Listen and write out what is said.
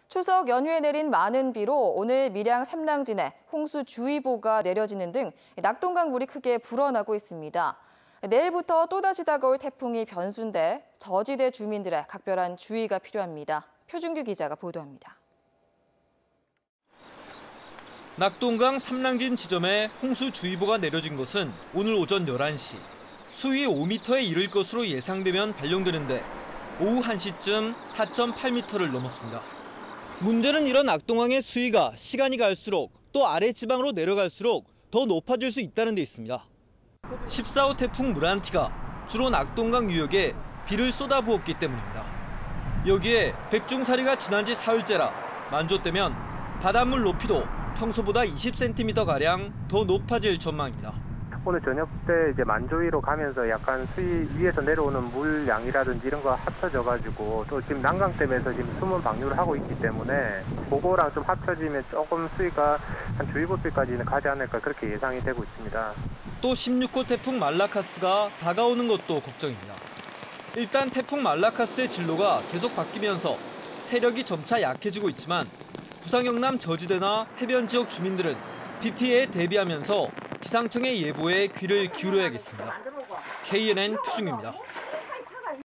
추석 연휴에 내린 많은 비로 오늘 밀양 삼랑진에 홍수주의보가 내려지는 등 낙동강 물이 크게 불어나고 있습니다. 내일부터 또다시 다가올 태풍이 변수인데 저지대 주민들의 각별한 주의가 필요합니다. 표준규 기자가 보도합니다. 낙동강 삼랑진 지점에 홍수주의보가 내려진 것은 오늘 오전 11시. 수위 5m에 이를 것으로 예상되면 발령되는데 오후 1시쯤 4.8m를 넘었습니다. 문제는 이런 낙동강의 수위가 시간이 갈수록 또 아래 지방으로 내려갈수록 더 높아질 수 있다는 데 있습니다. 14호 태풍 무란티가 주로 낙동강 유역에 비를 쏟아부었기 때문입니다. 여기에 백중사리가 지난 지 사흘째라 만조되면 바닷물 높이도 평소보다 20cm가량 더 높아질 전망입니다. 오늘 저녁 때 이제 만조위로 가면서 약간 수위 위에서 내려오는 물량이라든지 이런 거 합쳐져가지고 또 지금 난강댐에서 지금 수문 방류를 하고 있기 때문에 그거랑 좀 합쳐지면 조금 수위가 한 주의보비까지는 가지 않을까 그렇게 예상이 되고 있습니다. 또 16호 태풍 말라카스가 다가오는 것도 걱정입니다. 일단 태풍 말라카스의 진로가 계속 바뀌면서 세력이 점차 약해지고 있지만 부산 경남 저지대나 해변 지역 주민들은 비 피해에 대비하면서 기상청의 예보에 귀를 기울여야겠습니다. KNN 표준규입니다.